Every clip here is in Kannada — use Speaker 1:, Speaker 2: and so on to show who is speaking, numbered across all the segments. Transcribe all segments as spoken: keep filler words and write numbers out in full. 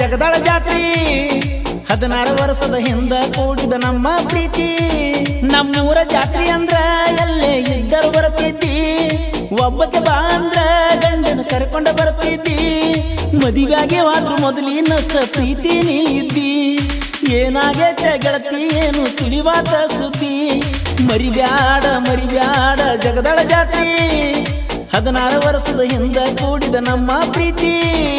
Speaker 1: ಜಗದಾಳ ಜಾತ್ರಿ ಹದಿನಾರು ವರ್ಷದ ಹಿಂದ ಕೂಡಿದ ನಮ್ಮ ಪ್ರೀತಿ ನಮ್ಮೂರ ಜಾತ್ರಿ ಅಂದ್ರ ಎಲ್ಲೇ ಇದ್ದರು ಬರ್ತಿದ್ದಿ ಒಬ್ಬಕ್ಕೆ ಬಾ ಅಂದ್ರ ಗಂಡನ ಕರ್ಕೊಂಡ ಬರ್ತಿದ್ದಿ ಮದುವೆಗೆ ಹೋದ್ರು ಮೊದಲಿನಷ್ಟ ಪ್ರೀತಿ ನೀ ಇದ್ದಿ ಏನಾಗೈತೆ ಗೆಳತಿ ಏನು ತಿಳಿವಾತ ಸುದ್ದಿ ಮರಿಬ್ಯಾಡ ಮರಿಬ್ಯಾಡ ಜಗದಾಳ ಜಾತ್ರಿ ಹದಿನಾರು ವರ್ಷದ ಹಿಂದ ಕೂಡಿದ ನಮ್ಮ ಪ್ರೀತಿ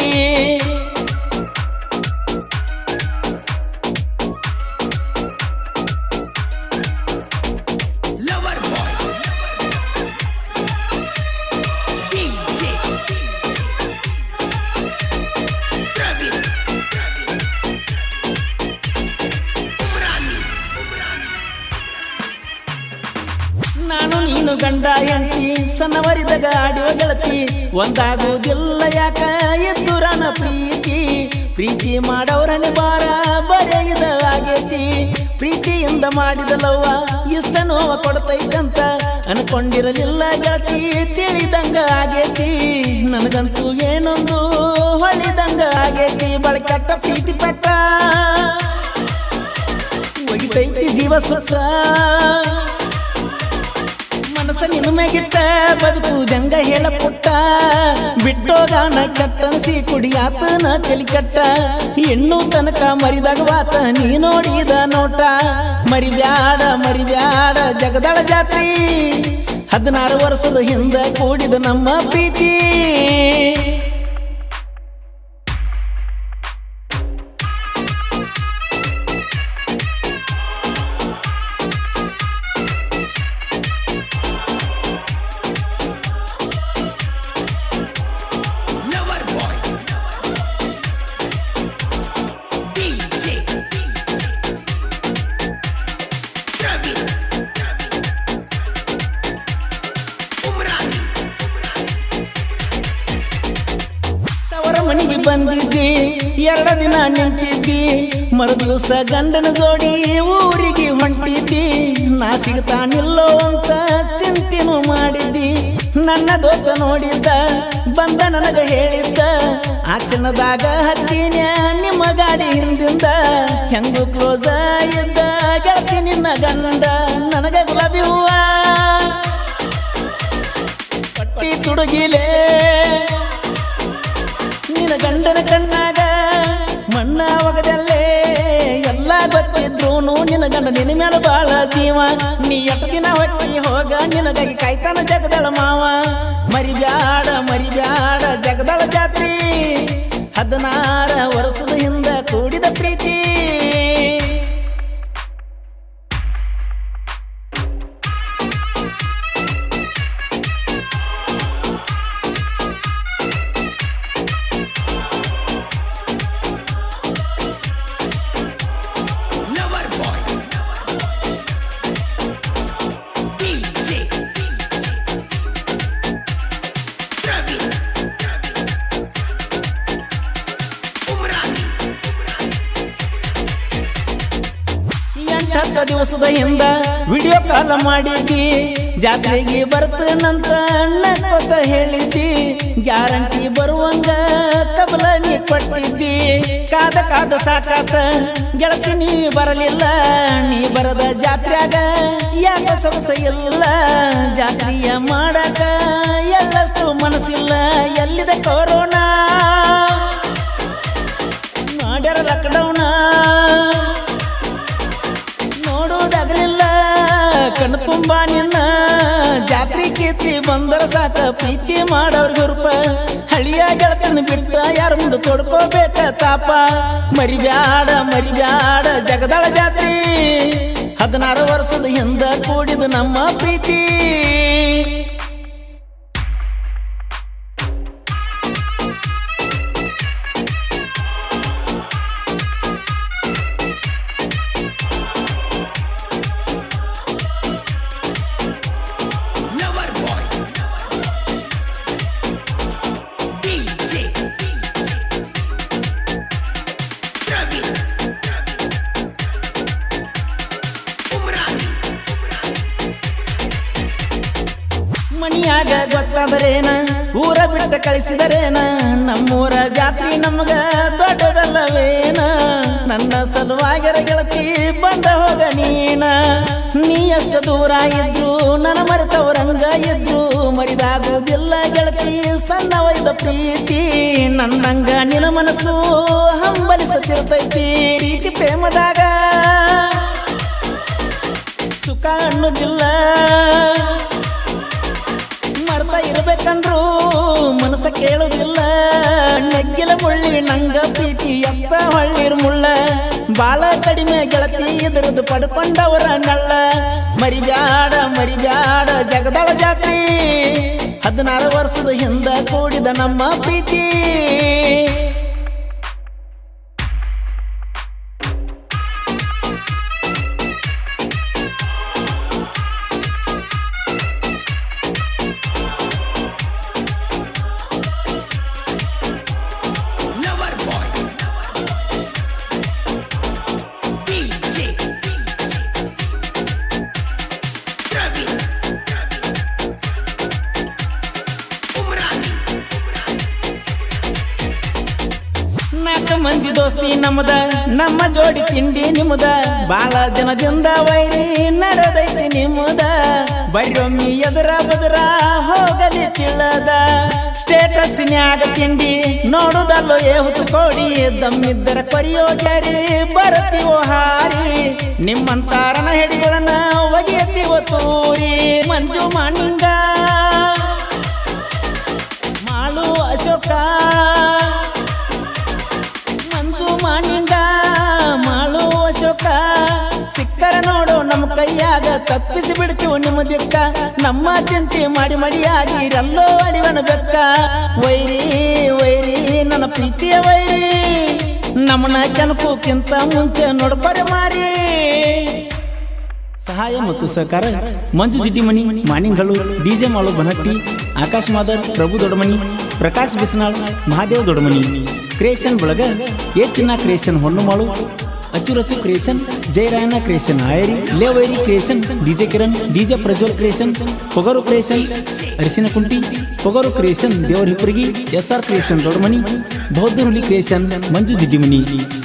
Speaker 1: ನಾನು ನೀನು ಗಂಡ ಹೆಂಡತಿ ಸಣ್ಣವರಿದಾಗ ಆಡುವ ಗೆಳತಿ ಒಂದಾಗುವುದಿಲ್ಲ ಯಾಕ ಎದ್ದುರನ ಪ್ರೀತಿ ಪ್ರೀತಿ ಮಾಡವರನೆ ಬಾರ ಬರೆಯದಾಗೈತಿ ಪ್ರೀತಿಯಿಂದ ಮಾಡಿದಲವ್ವ ಇಷ್ಟ ನೋವ ಕೊಡ್ತೈತಂತ ಅನ್ಕೊಂಡಿರಲಿಲ್ಲ ಗೆಳತಿ ತಿಳಿದಂಗ ಆಗೈತಿ ನನಗಂತೂ ಏನೊಂದು ಹೊಳಿದಂಗ ಆಗೈತಿ ಬಳಕಟ್ಟ ಪ್ರೀತಿ ಪಟ್ಟ ಒಗಿತೈತಿ ಜೀವ ಸ್ವಸ ಮನಸ ನಿನ್ನ ಮ್ಯಾಗಿಟ್ಟ ಬದುಕುದಂಗ ಹೇಳ ಪುಟ್ಟ ಬಿಟ್ಟೋಗಾನ ಕಟ್ಟನಸಿ ಕುಡಿಯಾತನ ತಲಿ ಕಟ್ಟ ಹೆಣ್ಣು ತನಕ ಮರಿದಾಗ ವಾತ ನೀ ನೋಡಿದ ನೋಟ ಮರಿಬ್ಯಾಡ ಮರಿಬ್ಯಾಡ ಜಗದಾಳ ಜಾತ್ರಿ ಹದಿನಾರು ವರ್ಷದ ಹಿಂದ ಕೂಡಿದ ನಮ್ಮ ಪ್ರೀತಿ ಮನೆಗೆ ಬಂದಿದ್ದಿ ಎರಡು ದಿನ ನಿಂತಿದ್ದಿ ಮರು ದಿವಸ ಗಂಡನ ಜೋಡಿ ಊರಿಗೆ ಹೊಂಟಿದ್ದಿ ನಾ ಸಿಗ್ತಾನಿಲ್ಲೋ ಅಂತ ಚಿಂತೆನೂ ಮಾಡಿದ್ದಿ ನನ್ನ ದೋಸ್ತ ನೋಡಿದ್ದ ಬಂದ ನನಗ ಹೇಳಿದ್ದ ಆ ಕ್ಷಣದಾಗ ಹತ್ತಿನ ನಿಮ್ಮ ಗಾಡಿ ಹಿಂದಿಂದ ಹೆಂಗು ಕ್ಲೋಸ ಇದ್ದ ಗೆಳತಿ ನಿನ್ನ ಗಂಡ ನನಗ ಗುಲಾಬಿ ಹೂವ ಪಟ್ಟಿ ತುಡುಗಿಲೇ ನಿನ್ನ ಗಂಡನ ಕಣ್ಣಾಗ ಮಣ್ಣ ಒಗದಲ್ಲೇ ಎಲ್ಲ ಗೊತ್ತಿದ್ರೂನು ನಿನ್ನ ಗಂಡ ನಿನ್ನ ಮೇಲೆ ಬಾಳ ಜೀವ ನೀ ಎಷ್ಟು ದಿನ ಹೊಟ್ಟಿ ಹೋಗ ನಿನಗಾಗಿ ಕಾಯ್ತಾನ ಜಗದಳ ಮಾವ ಮರಿಬ್ಯಾಡ ಮರಿಬ್ಯಾಡ ಜಗದಳ ಜಾತ್ರಿ ಹದಿನಾರ ವರ್ಷದ ಹಿಂದ ಕೂಡಿದ ಪ್ರೀತಿ ಹತ್ತ ದಿವಸದ ಹಿಂದ ವಿಡಿಯೋ ಕಾಲ್ ಮಾಡಿದ್ದಿ ಜಾತ್ರೆಗೆ ಬರ್ತನಂತ ನಕ್ಕೊತ್ತ ಹೇಳಿದ್ದಿ ಗ್ಯಾರಂಟಿ ಬರುವಂಗ ಕಬಲ ನೀ ಕೊಟ್ಟಿದ್ದಿ ಕಾದ ಕಾದ ಸಾಕಾತ ಗೆಳತಿ ನೀ ಬರಲಿಲ್ಲ ನೀ ಬರದ ಜಾತ್ರ್ಯಾಗ ಯಾಕ ಸೊಗಸ ಇಲ್ಲ ಜಾತ್ರೆಯ ಮಾಡಕ ಎಲ್ಲಷ್ಟು ಮನಸ್ಸಿಲ್ಲ ಎಲ್ಲಿದೆ ಕೊರೋನಾ ಮಾಡ್ಯಾರ ಲಾಕ್ಡೌನ ನೋಡೋದಾಗಲಿಲ್ಲ ಕಣ್ಣು ತುಂಬಾ ನಿನ್ನ ಜಾತ್ರೆ ಕೇತ್ರಿ ಬಂದರ ಸಾಕ ಪ್ರೀತಿ ಮಾಡೋರ್ ಗುರುಪ ಹಳಿಯ ಗೆಳತನ ಬಿಟ್ಟ ಯಾರ ಮುಂದೆ ತೊಡ್ಕೋಬೇಕ ತಾಪ ಮರಿಬ್ಯಾಡ ಮರಿಬ್ಯಾಡ ಜಗದಾಳ ಜಾತ್ರಿ ಹದಿನಾರು ವರ್ಷದ ಹಿಂದ ಕೂಡಿದ ನಮ್ಮ ಪ್ರೀತಿ ಊರಿನ್ಯಾಗ ಗೊತ್ತಾದರೇನ ಊರ ಬಿಟ್ಟ ಕಳಿಸಿದರೇನ ನಮ್ಮೂರ ಜಾತ್ರಿ ನಮಗ ದೊಡ್ಡದಲ್ಲವೇನ ನನ್ನ ಸಲುವಾಗಿರ ಗೆಳತಿ ಬಂದ ಹೋಗ ನೀನ ನೀ ಎಷ್ಟು ದೂರ ಇದ್ರು ನನ್ನ ಮರೆತವರಂಗ ಇದ್ರು ಮರಿದಾಗುವುದಿಲ್ಲ ಗೆಳತಿ ಸಣ್ಣ ವೈದ ಪ್ರೀತಿ ನನ್ನಂಗ ನಿನ ಮನಸ್ಸು ಹಂಬಲಿಸುತ್ತಿರ್ತೈತಿ ಪ್ರೀತಿ ಪ್ರೇಮದಾಗ ಸುಖ ಅನ್ನೋದಿಲ್ಲ ಮರ್ತ ಇರಬೇಕಂದ್ರು ಮನಸ್ಸ ಕೇಳುವುದಿಲ್ಲ ನೆಗ್ಗಿಲ ಮುಳ್ಳಿ ನಂಗ ಪ್ರೀತಿ ಎತ್ತ ಹೊಳ್ಳಿರ್ ಮುಳ್ಳ ಬಾಳ ಕಡಿಮೆ ಗೆಳತಿ ಇದ್ರದ್ದು ಪಡ್ಕೊಂಡವರ ನಳ್ಳ ಮರಿಬ್ಯಾಡ ಮರಿಬ್ಯಾಡ ಜಗದಳ ಜಾತ್ರಿ ಹದಿನಾರು ವರ್ಷದ ಹಿಂದ ಕೂಡಿದ ನಮ್ಮ ಪ್ರೀತಿ ನಾಲ್ಕು ಮಂದಿ ದೋಸ್ತಿ ನಮ್ಮದ ನಮ್ಮ ಜೋಡಿ ತಿಂಡಿ ನಿಮ್ಮದ ಬಾಳ ದಿನದಿಂದ ವೈರಿ ನಡೆದೈತಿ ನಿಮ್ಮದ ಬೈರೊಮ್ಮಿ ಎದರ ಬದರ ಹೋಗಲಿ ತಿಳದ ಸ್ಟೇಟಸ್ನ್ಯಾಗ ತಿಂಡಿ ನೋಡುದಲ್ಲೋ ಏ ಹುಚ್ಕೋಡಿ ದಮ್ಮಿದ್ದರ ಕೊರಿಯೋ ಜಾರಿ ಬರತೀವೋ ಹಾರಿ ನಿಮ್ಮಂತಾರನ ಹೆಡಿಗಳನ್ನ ಒಗೆಯತೀವೋ ತೂರಿ ಮಂಜು ಮಾಣಿಂಗ ಮಾಳು ಅಶೋಕ ಮಾಣಿಂಗ ಮಾಳು ಅಶೋಕ ಸಿಕ್ಕರ ನೋಡು ನಮ್ಮ ಕೈಯಾಗ ತಪ್ಪಿಸಿ ಬಿಡ್ತೀವಿ ನಿಮ್ಮ ದಿಕ್ಕ ನಮ್ಮ ಚಿಂತೆ ಮಾಡಿ ಮಡಿಯಾಗಿ ಎಲ್ಲೋ ಅಡಿವನ ಬೆಕ್ಕ ವೈರಿ ವೈರಿ ನನ್ನ ಪ್ರೀತಿಯ ವೈರಿ ನಮ್ಮನ್ನ ಕೆನಕೋಕ್ಕಿಂತ ಮುಂಚೆ ನೋಡ್ಬರೆ ಮಾರಿ ಸಹಾಯ ಮತ್ತು ಸಹಕಾರ ಮಂಜು ಜಿಡ್ಡಿಮಣಿ ಮಾಣಿಂಗಳು ಡಿಜೆ ಮಾಳು ಬನಟ್ಟಿ ಆಕಾಶ್ ಮಾದರ್ ಪ್ರಭು ದೊಡ್ಡಮಣಿ ಪ್ರಕಾಶ್ ಬಿಸ್ನಾಳ್ ಮಹಾದೇವ್ ದೊಡ್ಡಮಣಿ ಕ್ರಿಯೇಷನ್ ಬಳಗ ಎ ಚಿನ್ನ ಕ್ರಿಯೇಷನ್ ಹೊನ್ನುಮಾಳು ಅಚ್ಚುರಚ್ಚು ಕ್ರಿಯೇಷನ್ ಜಯರಾಯನ ಕ್ರಿಯೇಷನ್ ಆಯರಿ ಲೇವೈರಿ creation DJ Kiran DJ Prajwal creation Pogaru creation ಅರಿಶಿನ ಕುಂಟಿ ಪೊಗರು ಕ್ರಿಯೇಷನ್ ದೇವರ Hipparagi S R creation Doddamani ಬೌದ್ಧ ಹುಲಿ ಕ್ರಿಯೇಷನ್ ಮಂಜು ಜಿಡ್ಡಿಮಣಿ